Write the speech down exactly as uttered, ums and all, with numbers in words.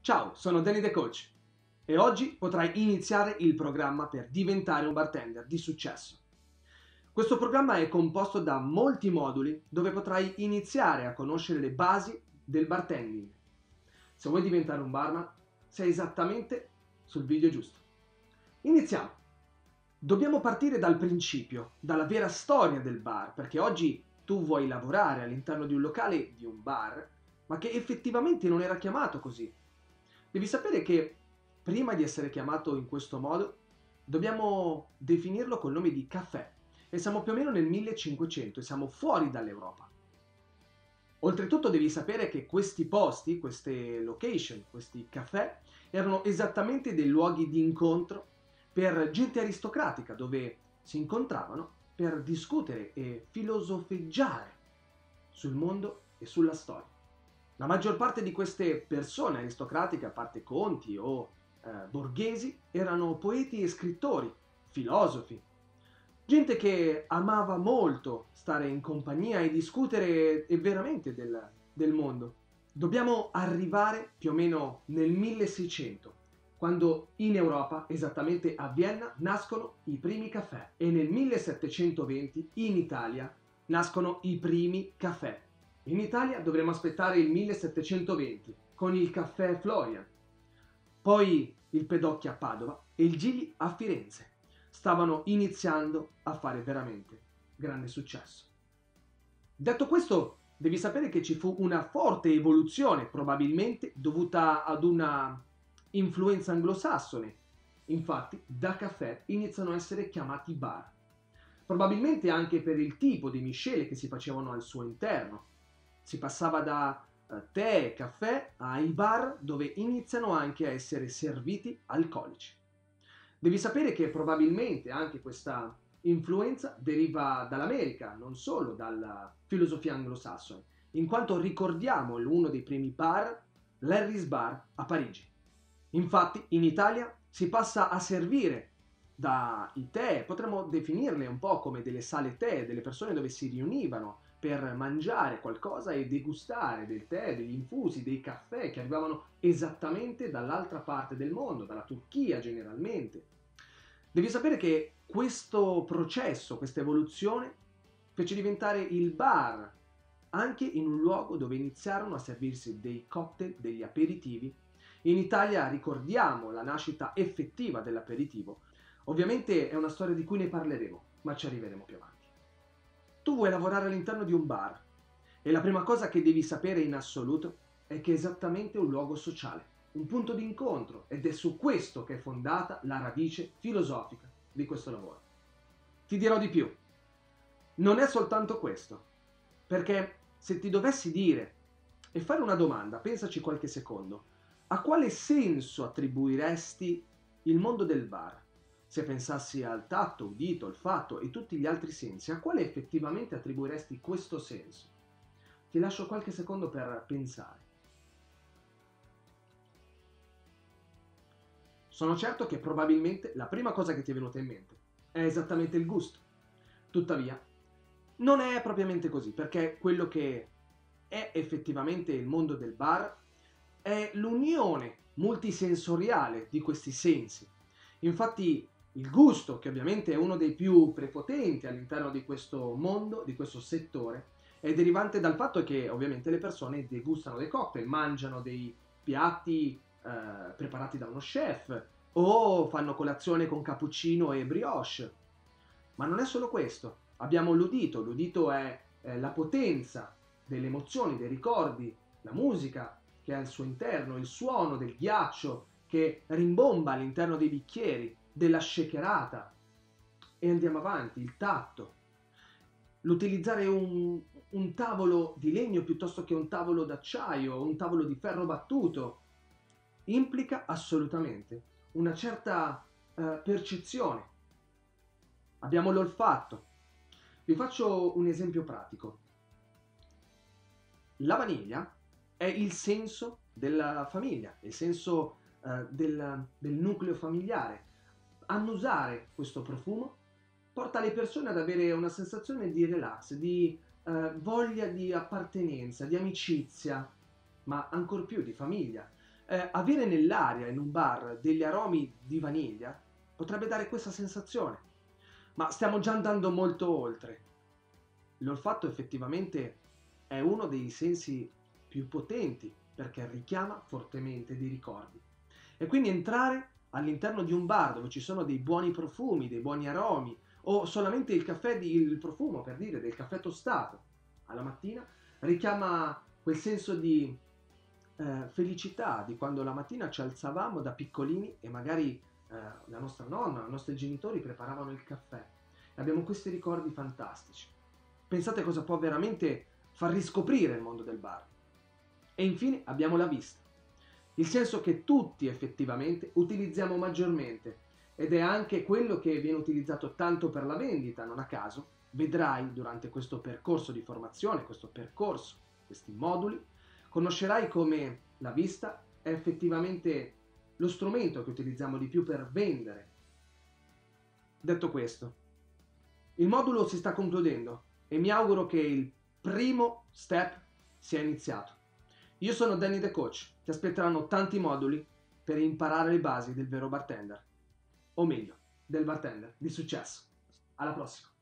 Ciao, sono Danny the Coach e oggi potrai iniziare il programma per diventare un bartender di successo. Questo programma è composto da molti moduli dove potrai iniziare a conoscere le basi del bartending. Se vuoi diventare un barman, sei esattamente sul video giusto. Iniziamo! Dobbiamo partire dal principio, dalla vera storia del bar, perché oggi tu vuoi lavorare all'interno di un locale, di un bar, ma che effettivamente non era chiamato così. Devi sapere che prima di essere chiamato in questo modo, dobbiamo definirlo col nome di caffè e siamo più o meno nel millecinquecento e siamo fuori dall'Europa. Oltretutto devi sapere che questi posti, queste location, questi caffè, erano esattamente dei luoghi di incontro per gente aristocratica dove si incontravano per discutere e filosofeggiare sul mondo e sulla storia. La maggior parte di queste persone aristocratiche, a parte conti o eh, borghesi, erano poeti e scrittori, filosofi, gente che amava molto stare in compagnia e discutere e veramente del, del mondo. Dobbiamo arrivare più o meno nel milleseicento, quando in Europa, esattamente a Vienna, nascono i primi caffè e nel millesettecentoventi in Italia nascono i primi caffè. In Italia dovremo aspettare il millesettecentoventi con il caffè Florian, poi il Pedocchi a Padova e il Gigli a Firenze. Stavano iniziando a fare veramente grande successo. Detto questo, devi sapere che ci fu una forte evoluzione, probabilmente dovuta ad una influenza anglosassone. Infatti, da caffè iniziano a essere chiamati bar. Probabilmente anche per il tipo di miscele che si facevano al suo interno. Si passava da uh, tè, caffè, ai bar dove iniziano anche a essere serviti alcolici. Devi sapere che probabilmente anche questa influenza deriva dall'America, non solo dalla filosofia anglosassone, in quanto ricordiamo uno dei primi bar, l'Harry's Bar a Parigi. Infatti in Italia si passa a servire dai tè, potremmo definirle un po' come delle sale tè, delle persone dove si riunivano per mangiare qualcosa e degustare del tè, degli infusi, dei caffè che arrivavano esattamente dall'altra parte del mondo, dalla Turchia generalmente. Devi sapere che questo processo, questa evoluzione, fece diventare il bar anche in un luogo dove iniziarono a servirsi dei cocktail, degli aperitivi. In Italia ricordiamo la nascita effettiva dell'aperitivo. Ovviamente è una storia di cui ne parleremo, ma ci arriveremo più avanti. Tu vuoi lavorare all'interno di un bar e la prima cosa che devi sapere in assoluto è che è esattamente un luogo sociale, un punto di incontro, ed è su questo che è fondata la radice filosofica di questo lavoro. Ti dirò di più, non è soltanto questo, perché se ti dovessi dire e fare una domanda, pensaci qualche secondo, a quale senso attribuiresti il mondo del bar? Se pensassi al tatto, udito, olfatto e tutti gli altri sensi, a quale effettivamente attribuiresti questo senso? Ti lascio qualche secondo per pensare. Sono certo che probabilmente la prima cosa che ti è venuta in mente è esattamente il gusto. Tuttavia, non è propriamente così, perché quello che è effettivamente il mondo del bar è l'unione multisensoriale di questi sensi. Infatti, il gusto, che ovviamente è uno dei più prepotenti all'interno di questo mondo, di questo settore, è derivante dal fatto che ovviamente le persone degustano dei cocktail, mangiano dei piatti eh, preparati da uno chef o fanno colazione con cappuccino e brioche. Ma non è solo questo, abbiamo l'udito, l'udito è eh, la potenza delle emozioni, dei ricordi, la musica che ha al suo interno, il suono del ghiaccio che rimbomba all'interno dei bicchieri, della shakerata, e andiamo avanti, il tatto, l'utilizzare un, un tavolo di legno piuttosto che un tavolo d'acciaio, un tavolo di ferro battuto, implica assolutamente una certa uh, percezione. Abbiamo l'olfatto. Vi faccio un esempio pratico. La vaniglia è il senso della famiglia, il senso uh, del, del nucleo familiare. Annusare questo profumo porta le persone ad avere una sensazione di relax, di uh, voglia di appartenenza, di amicizia, ma ancor più di famiglia. Eh, avere nell'aria in un bar degli aromi di vaniglia potrebbe dare questa sensazione, ma stiamo già andando molto oltre. L'olfatto effettivamente è uno dei sensi più potenti perché richiama fortemente dei ricordi. E quindi entrare all'interno di un bar dove ci sono dei buoni profumi, dei buoni aromi, o solamente il caffè, di, il profumo per dire del caffè tostato alla mattina, richiama quel senso di eh, felicità di quando la mattina ci alzavamo da piccolini e magari eh, la nostra nonna, i nostri genitori preparavano il caffè. E abbiamo questi ricordi fantastici. Pensate cosa può veramente far riscoprire il mondo del bar. E infine abbiamo la vista, il senso che tutti effettivamente utilizziamo maggiormente ed è anche quello che viene utilizzato tanto per la vendita, non a caso. Vedrai durante questo percorso di formazione, questo percorso, questi moduli, conoscerai come la vista è effettivamente lo strumento che utilizziamo di più per vendere. Detto questo, il modulo si sta concludendo e mi auguro che il primo step sia iniziato. Io sono Danny the Coach, ti aspetteranno tanti moduli per imparare le basi del vero bartender, o meglio, del bartender di successo. Alla prossima!